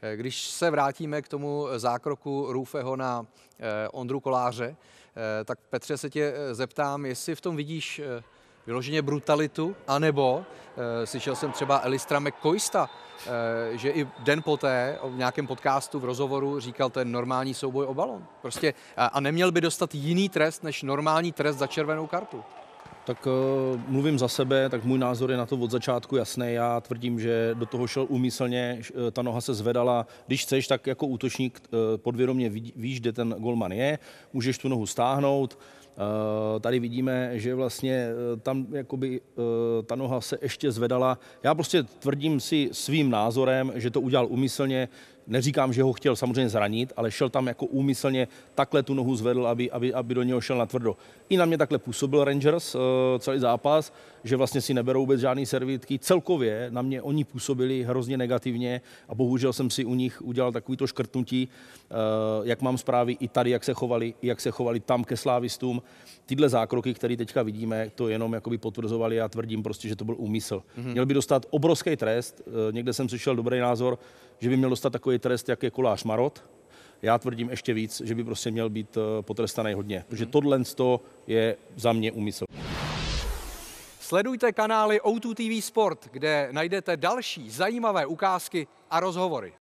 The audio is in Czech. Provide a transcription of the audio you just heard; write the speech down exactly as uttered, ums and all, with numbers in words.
Když se vrátíme k tomu zákroku Roufeho na Ondru Koláře, tak Petře, se tě zeptám, jestli v tom vidíš vyloženě brutalitu, anebo slyšel jsem třeba Elistra McCoysta, že i den poté v nějakém podcastu v rozhovoru říkal, to je normální souboj o balon. Prostě a neměl by dostat jiný trest než normální trest za červenou kartu. Tak uh, mluvím za sebe, tak můj názor je na to od začátku jasný. Já tvrdím, že do toho šel úmyslně, ta noha se zvedala. Když chceš, tak jako útočník uh, podvědomě víš, kde ten golman je, můžeš tu nohu stáhnout. Uh, tady vidíme, že vlastně uh, tam jakoby uh, ta noha se ještě zvedala. Já prostě tvrdím si svým názorem, že to udělal úmyslně. Neříkám, že ho chtěl samozřejmě zranit, ale šel tam jako úmyslně, takhle tu nohu zvedl, aby, aby, aby do něho šel natvrdo. I na mě takhle působil Rangers uh, celý zápas, že vlastně si neberou vůbec žádný servítky. Celkově na mě oni působili hrozně negativně a bohužel jsem si u nich udělal takovýto škrtnutí, uh, jak mám zprávy i tady, jak se chovali, jak se chovali tam ke slávistům. Tyhle zákroky, které teďka vidíme, to jenom jakoby potvrzovali a tvrdím prostě, že to byl úmysl. Mm-hmm. Měl by dostat obrovský trest. Uh, někde jsem slyšel dobrý názor, že by měl dostat takový trest, jak je Kolář Marot. Já tvrdím ještě víc, že by prostě měl být potrestaný hodně, protože tohle je za mě úmysl. Sledujte kanály O dva T V Sport, kde najdete další zajímavé ukázky a rozhovory.